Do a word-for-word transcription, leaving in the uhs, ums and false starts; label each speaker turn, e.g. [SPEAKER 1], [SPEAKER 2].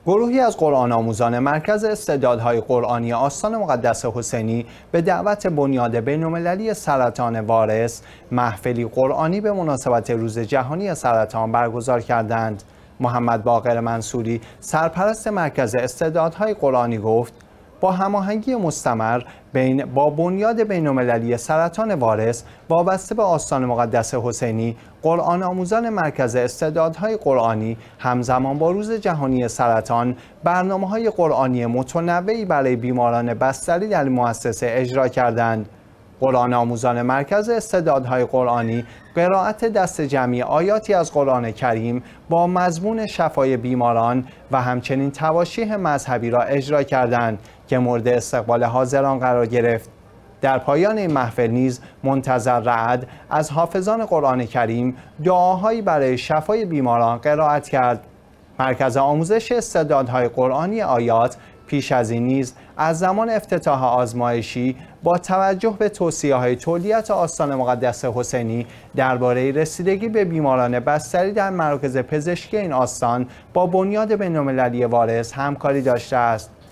[SPEAKER 1] گروهی از قرآن آموزان مرکز استعدادهای قرآنی آستان مقدس حسینی به دعوت بنیاد بین‌المللی سرطان وارث محفلی قرآنی به مناسبت روز جهانی سرطان برگزار کردند. محمد باقر منصوری سرپرست مرکز استعدادهای قرآنی گفت با هماهنگی مستمر بین با بنیاد بین‌المللی سرطان وارث وابسته به آستان مقدس حسینی، قرآن آموزان مرکز استعدادهای قرآنی همزمان با روز جهانی سرطان برنامه‌های قرآنی متنوعی برای بیماران بستری در مؤسسه اجرا کردند. قرآن آموزان مرکز استعدادهای قرآنی قرائت دست جمعی آیاتی از قرآن کریم با مضمون شفای بیماران و همچنین تواشیح مذهبی را اجرا کردند که مورد استقبال حاضران قرار گرفت. در پایان این محفل نیز منتظر رعد از حافظان قرآن کریم دعاهایی برای شفای بیماران قرائت کرد. مرکز آموزش استعدادهای قرآنی آیات پیش از این نیز از زمان افتتاح آزمایشی با توجه به توصیه‌های تولیت آستان مقدس حسینی درباره رسیدگی به بیماران بستری در مراکز پزشکی این آستان با بنیاد بین‌المللی وارث همکاری داشته است.